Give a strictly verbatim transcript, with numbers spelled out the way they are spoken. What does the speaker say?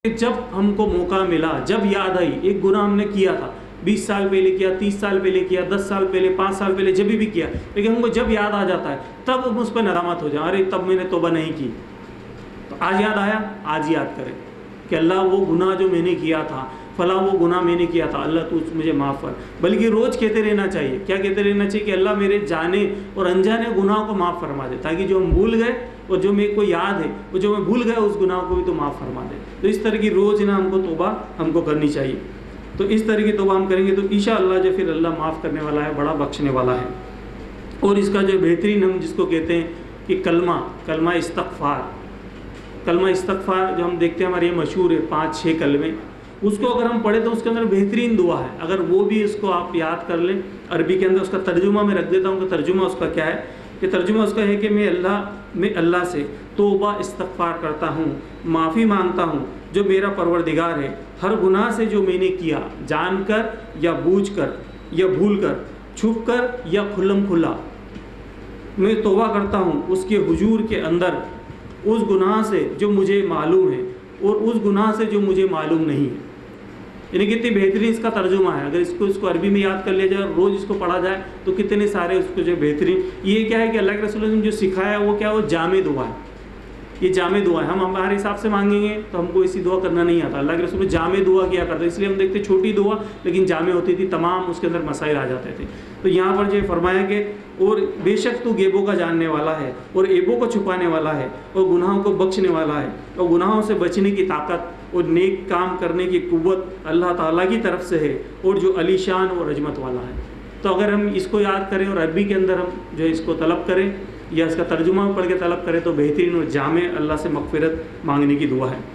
جب ہم کو موقع ملا، جب یاد آئی ایک گناہ ہم نے کیا تھا، بیس سال پہلے کیا، تیس سال پہلے کیا، دس سال پہلے، پانچ سال پہلے، جب بھی کیا، لیکن ہم کو جب یاد آ جاتا ہے تب ہم اس پہ ندامت ہو جائیں، ارے تب میں نے توبہ نہیں کی. تو آج یاد آیا، آج یاد کریں کہ اللہ وہ گناہ جو میں نے کیا تھا، فلاں وہ گناہ میں نے کیا تھا، اللہ تو مجھے معاف کر. بلکہ روز کہتے رہنا چاہیے. کیا کہتے رہنا چاہیے؟ کہ اللہ میرے جانے اور انجانے گناہوں کو معاف فرما دے، تاکہ جو ہم بھول گئے اور جو میرے کو یاد ہے وہ جو میں بھول گیا اس گناہ کو بھی تو معاف فرما دے. تو اس طرح کی روز نا ہم کو توبہ ہم کو کرنی چاہیے. تو اس طرح کی توبہ ہم کریں گے تو انشاءاللہ جو پھر اللہ معاف کرنے والا ہے، بڑا بخشنے والا ہے. اور اس کا جو بہترین ہم جس کو کہتے ہیں کہ کلمہ کلمہ استغفار، کلمہ استغفار جو ہم دیکھتے ہیں ہمارے یہ مشہور ہے پانچ چھ کلمے، اس کو اگر ہم پڑھیں تو اس کے اندر بہترین دعا ہے. اگر وہ بھی اس کو آپ یاد کر لیں، عربی کے اندر اس کا ترجمہ میں رکھ دیتا ہوں کہ ترجمہ اس کا کیا ہے. کہ ترجمہ اس کا ہے کہ میں اللہ میں اللہ سے توبہ استغفار کرتا ہوں، معافی مانگتا ہوں جو میرا پروردگار ہے ہر گناہ سے جو میں نے کیا، جان کر یا بوجھ کر یا بھول کر، چھپ کر یا کھلم کھلا. میں توبہ کرتا ہوں اس کے حضور کے اندر اس گناہ سے جو مجھے معلوم ہے اور اس گناہ سے جو مجھے معلوم نہیں ہے. یعنی کتنی بہترین اس کا ترجمہ ہے. اگر اس کو اس کو عربی میں یاد کر لیا جائے اور روز اس کو پڑھا جائے تو کتنے سارے اس کو جو بہترین. یہ کیا ہے کہ اللہ کے رسول نے جو سکھایا وہ کیا، وہ جامع دعا ہے. یہ جامع دعا ہے. ہم ہمارے حساب سے مانگیں گے تو ہم کو ایسی دعا کرنا نہیں آتا. اللہ کے رسول نے جامع دعا کیا کرتا ہے، اس لیے ہم دیکھتے چھوٹی دعا لیکن جامع ہوتی تھی، تمام اس کے اندر مسائل آ جاتے تھے. تو یہاں پر جو فرمایا کہ اور بے شک تو غیبوں کا جاننے والا ہے اور عیبوں کو چھپانے والا ہے اور گناہوں کو بخشنے والا ہے اور گناہوں سے بچنے کی طاقت اور نیک کام کرنے کی قوت اللہ تعالیٰ کی طرف سے ہے اور جو علی شان اور عظمت والا ہے. تو اگر ہم اس کو یاد کریں اور عربی کے اندر ہم جو اس کو طلب کریں یا اس کا ترجمہ پڑھ کے طلب کریں تو بہترین اور جامع اللہ سے مغفرت مانگنے کی دعا ہے.